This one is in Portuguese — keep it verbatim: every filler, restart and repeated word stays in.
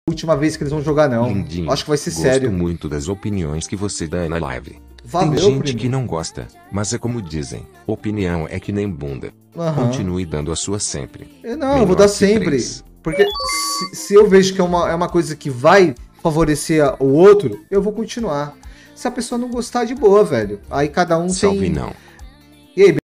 última vez que eles vão jogar, não. Lindinho, Acho que vai ser gosto sério. muito das opiniões que você dá na live. Valeu, Tem gente primo. que não gosta, mas é como dizem, opinião é que nem bunda. Aham. Continue dando a sua sempre. Eu não, eu Menor vou dar que sempre. três. Porque se, se eu vejo que é uma, é uma coisa que vai favorecer a- o outro, eu vou continuar. Se a pessoa não gostar, de boa, velho. Aí cada um Salve tem... não. E aí,